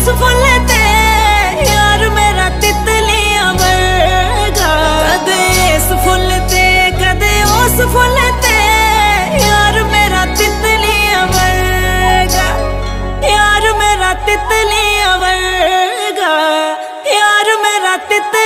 उस फुल ते यार मेरा तितलियां वर्गा। कदे इस फुल ते कदे उस फुल ते यार मेरा तितलियां वर्गा। यार मेरा तितलियां वर्गा, यार मेरा तितलियां